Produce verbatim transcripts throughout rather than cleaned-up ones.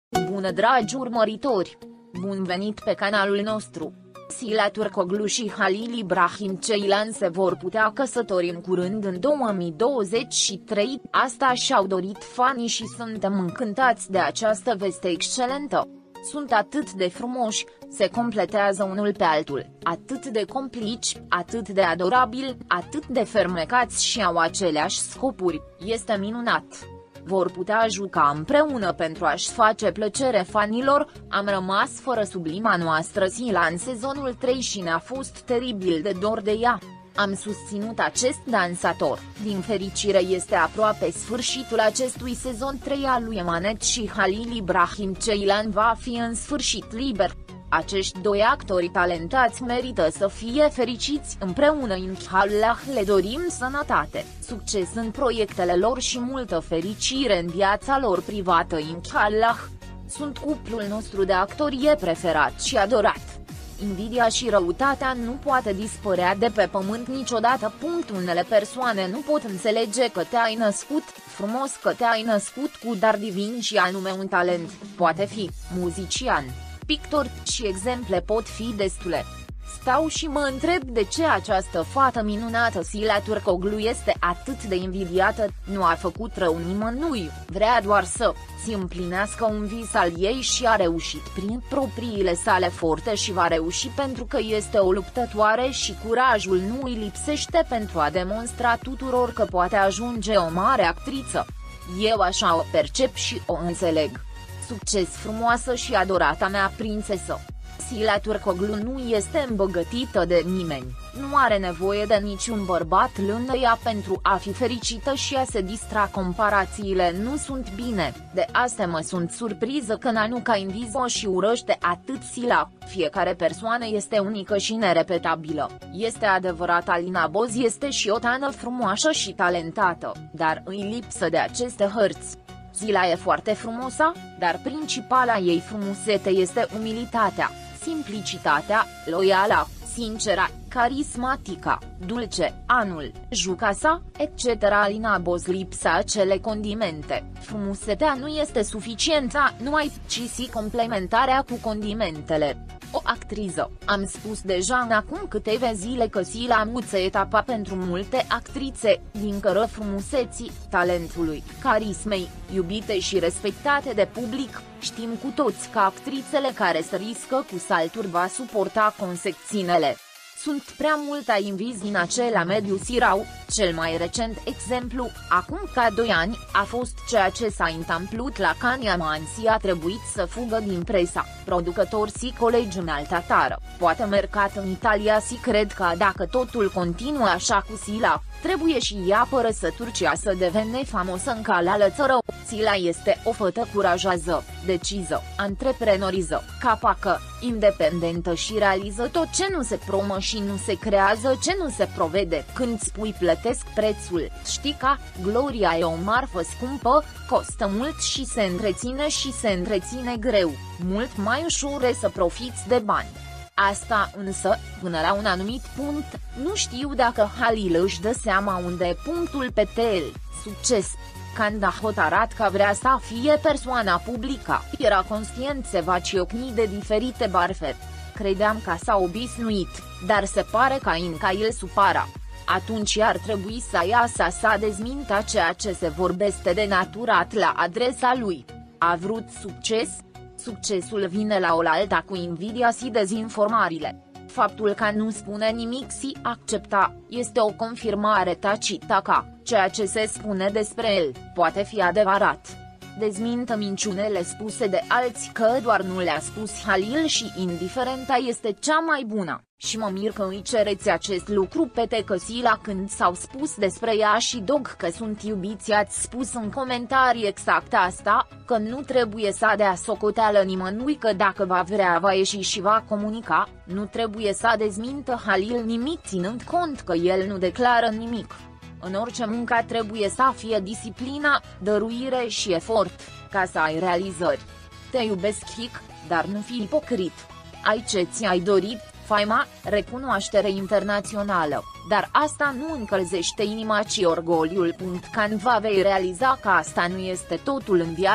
Bună dragi urmăritori! Bun venit pe canalul nostru! Sila Turkoglu și Halil Ibrahim Ceylan se vor putea căsători în curând în două mii douăzeci și trei, asta și-au dorit fanii și suntem încântați de această veste excelentă. Sunt atât de frumoși, se completează unul pe altul, atât de complici, atât de adorabili, atât de fermecați și au aceleași scopuri, este minunat. Vor putea juca împreună pentru a-și face plăcere fanilor. Am rămas fără sublima noastră Sila în sezonul trei și ne-a fost teribil de dor de ea. Am susținut acest dansator. Din fericire este aproape sfârșitul acestui sezon trei al lui Emanet și Halil Ibrahim Ceylan va fi în sfârșit liber. Acești doi actori talentați merită să fie fericiți împreună. Inshallah le dorim sănătate, succes în proiectele lor și multă fericire în viața lor privată. Inshallah. Sunt cuplul nostru de actorie preferat și adorat. Invidia și răutatea nu poate dispărea de pe pământ niciodată. Unele persoane nu pot înțelege că te-ai născut frumos, că te-ai născut cu dar divin și anume un talent, poate fi muzician, pictor, și exemple pot fi destule. Stau și mă întreb de ce această fată minunată Sila Turkoglu este atât de invidiată. Nu a făcut rău nimănui, vrea doar să-ți împlinească un vis al ei și a reușit prin propriile sale forțe și va reuși pentru că este o luptătoare și curajul nu îi lipsește pentru a demonstra tuturor că poate ajunge o mare actriță. Eu așa o percep și o înțeleg. Succes frumoasă și adorata mea prințesă! Sila Turkoglu nu este îmbogățită de nimeni, nu are nevoie de niciun bărbat lângă ea pentru a fi fericită și a se distra. Comparațiile nu sunt bine, de asta mă sunt surpriză că Nanuca invizi-o și urăște atât Sila. Fiecare persoană este unică și nerepetabilă. Este adevărat, Alina Boz este și o tană frumoasă și talentată, dar îi lipsă de aceste hărți. Sila e foarte frumoasă, dar principala ei frumusețe este umilitatea, simplicitatea, loiala, sincera, carismatică, dulce, anul, jucasa, et cetera. Alina Boz lipsa acele condimente. Frumusețea nu este suficientă, numai ci și complementarea cu condimentele. O actriză. Am spus deja în acum câteva zile că Sila muță etapa pentru multe actrițe, din cără frumuseții, talentului, carismei, iubite și respectate de public. Știm cu toți că actrițele care se riscă cu salturi va suporta consecințele. Sunt prea multă invizi în acela mediu sirau. Cel mai recent exemplu, acum ca doi ani, a fost ceea ce s-a întâmplat la Kania Mansi. A trebuit să fugă din presa, producători și colegi în altă țară, poate mercat în Italia, și cred că dacă totul continuă așa cu Sila, trebuie și ea părăsă Turcia să devene famosă în calală țară. Sila este o fată curajoasă, decisă, antreprenoriză, capacă, independentă și realiză tot ce nu se promă și nu se creează ce nu se provede. Când spui plătesc prețul, știi că gloria e o marfă scumpă, costă mult și se întreține și se întreține greu, mult mai ușor e să profiți de bani. Asta însă, până la un anumit punct, nu știu dacă Halil își dă seama unde e punctul pe tel. Succes! Când a hotărât că vrea să fie persoana publică, era conștient se va ciocni de diferite barfe. Credeam că s-a obișnuit, dar se pare că încă îl supara. Atunci ar trebui să iasă să dezmintă ceea ce se vorbește de naturat la adresa lui. A vrut succes? Succesul vine la oaltă cu invidia și dezinformările. Faptul că nu spune nimic și accepta, este o confirmare tacită că ceea ce se spune despre el poate fi adevărat. Dezmintă minciunele spuse de alții că doar nu le-a spus Halil și indiferenta este cea mai bună. Și mă mir că îi cereți acest lucru pe te că Sila când s-au spus despre ea și Dog că sunt iubiți, ați spus în comentarii exact asta, că nu trebuie să dea socoteală nimănui, că dacă va vrea va ieși și va comunica, nu trebuie să dezmintă Halil nimic ținând cont că el nu declară nimic. În orice muncă trebuie să fie disciplina, dăruire și efort, ca să ai realizări. Te iubesc hic, dar nu fi ipocrit. Ai ce ți-ai dorit, faima, recunoaștere internațională, dar asta nu încălzește inima ci orgoliul. Când va vei realiza că asta nu este totul în viața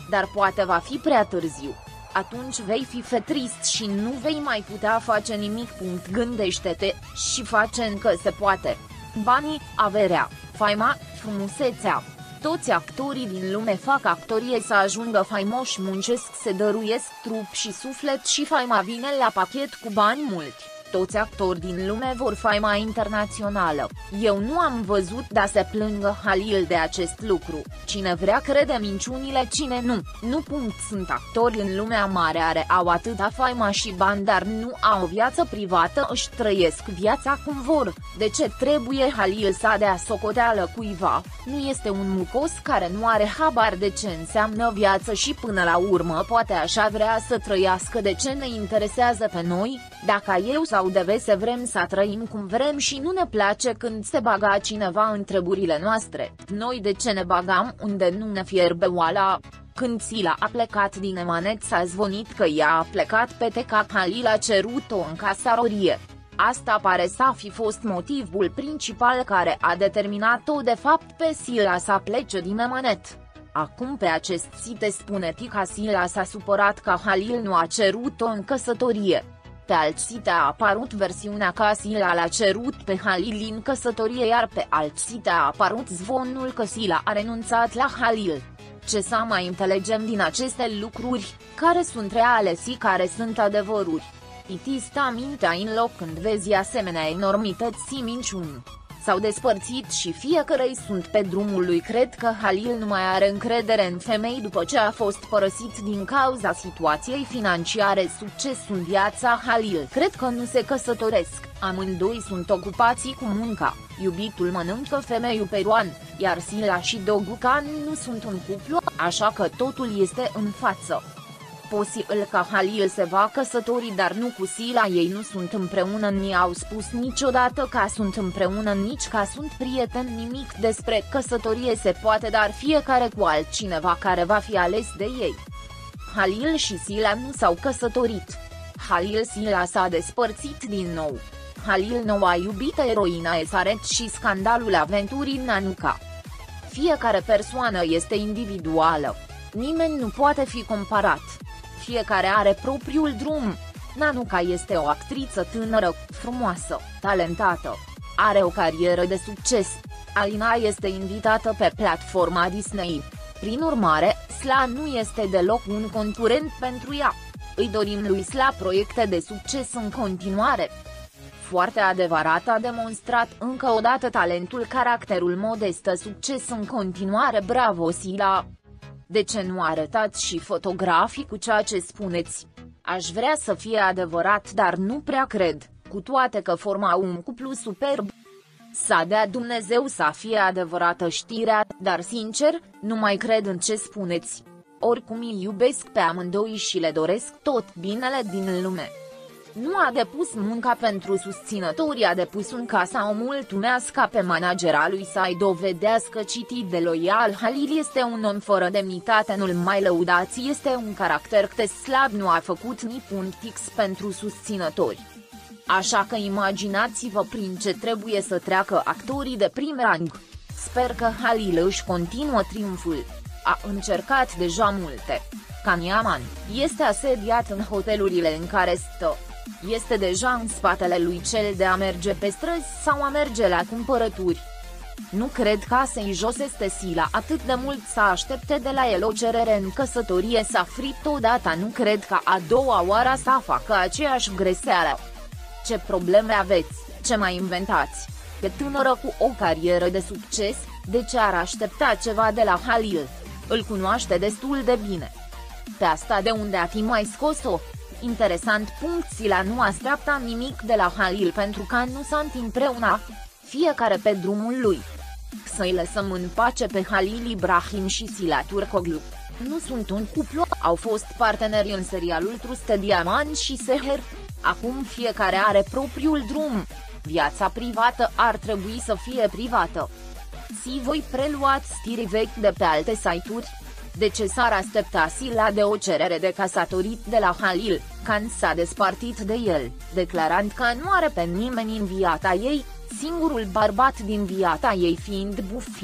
dar poate va fi prea târziu. Atunci vei fi fetrist și nu vei mai putea face nimic. Gândește-te, și face încă se poate. Banii, averea, faima, frumusețea. Toți actorii din lume fac actorie să ajungă faimoși, muncesc, se dăruiesc trup și suflet și faima vine la pachet cu bani mulți. Toți actori din lume vor faima internațională. Eu nu am văzut da se plângă Halil de acest lucru. Cine vrea crede minciunile, cine nu, nu. Punct. Sunt actori în lumea mare are au atâta faima și bani, dar nu au o viață privată, își trăiesc viața cum vor. De ce trebuie Halil să dea socoteală cuiva? Nu este un mucos care nu are habar de ce înseamnă viață și până la urmă poate așa vrea să trăiască. De ce ne interesează pe noi? Dacă eu sau devese vrem să trăim cum vrem și nu ne place când se baga cineva în treburile noastre, noi de ce ne bagam unde nu ne fierbe oala? Când Sila a plecat din Emanet s-a zvonit că ea a plecat pe T K. Halil a cerut-o în casarorie. Asta pare să fi fost motivul principal care a determinat-o de fapt pe Sila să plece din Emanet. Acum pe acest site spune că Sila s-a supărat că Halil nu a cerut-o în căsătorie. Pe alt site a apărut versiunea că Sila l-a cerut pe Halil în căsătorie, iar pe alt site a apărut zvonul că Sila a renunțat la Halil. Ce să mai înțelegem din aceste lucruri, care sunt reale și care sunt adevăruri? Iti sta mintea în loc când vezi asemenea enormități și minciuni. S-au despărțit și fiecărei sunt pe drumul lui. Cred că Halil nu mai are încredere în femei după ce a fost părăsit din cauza situației financiare. Succes în viața Halil. Cred că nu se căsătoresc, amândoi sunt ocupați cu munca, iubitul mănâncă femeiul peruan, iar Sila și Dogucan nu sunt un cuplu, așa că totul este în față. Posibil ca Halil se va căsători, dar nu cu Sila. Ei nu sunt împreună, ni au spus niciodată că sunt împreună, nici că sunt prieteni. Nimic despre căsătorie se poate, dar fiecare cu altcineva care va fi ales de ei. Halil și Sila nu s-au căsătorit. Halil-Sila s-a despărțit din nou. Halil, noua iubită eroina Esaret și scandalul aventurii Nanuca. Fiecare persoană este individuală. Nimeni nu poate fi comparat. Fiecare are propriul drum. Nanuca este o actriță tânără, frumoasă, talentată. Are o carieră de succes. Alina este invitată pe platforma Disney. Prin urmare, Sla nu este deloc un concurent pentru ea. Îi dorim lui Sla proiecte de succes în continuare. Foarte adevărat, a demonstrat încă o dată talentul, caracterul modest, succes în continuare. Bravo Sila! De ce nu arătați și fotografii cu ceea ce spuneți? Aș vrea să fie adevărat, dar nu prea cred, cu toate că formau un cuplu superb. Să dea Dumnezeu să fie adevărată știrea, dar sincer, nu mai cred în ce spuneți. Oricum îi iubesc pe amândoi și le doresc tot binele din lume. Nu a depus munca pentru susținători, a depus un ca să o mulțumească pe managera lui, să-i dovedească citit de loial. Halil este un om fără demnitate, nu-l mai lăudați, este un caracter de slab, nu a făcut ni punct X pentru susținători. Așa că imaginați-vă prin ce trebuie să treacă actorii de prim rang. Sper că Halil își continuă triumful. A încercat deja multe. Cameraman, este asediat în hotelurile în care stă. Este deja în spatele lui cel de a merge pe străzi sau a merge la cumpărături. Nu cred că să-i jos este Sila atât de mult să aștepte de la el o cerere în căsătorie, să fript odată. Nu cred că a doua oară să facă aceeași greșeală. Ce probleme aveți, ce mai inventați? E tânără cu o carieră de succes, de ce ar aștepta ceva de la Halil? Îl cunoaște destul de bine. Pe asta de unde a fi mai scos-o? Interesant. Sila nu așteaptă nimic de la Halil pentru că nu sunt împreună. Fiecare pe drumul lui. Să-i lăsăm în pace pe Halil Ibrahim și Sila Turkoglu. Nu sunt un cuplu, au fost parteneri în serialul Trusted Diamant și Seher. Acum fiecare are propriul drum. Viața privată ar trebui să fie privată. Si voi preluați știri vechi de pe alte site-uri? De ce s-ar aștepta Sila de o cerere de căsătorit de la Halil, când s-a despărțit de el, declarând că nu are pe nimeni în viața ei, singurul bărbat din viața ei fiind Buffy?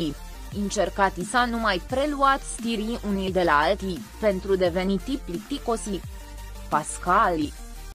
încercati să nu mai preluați stirii unii de la alții, pentru deveniti plicticosi. Pascali,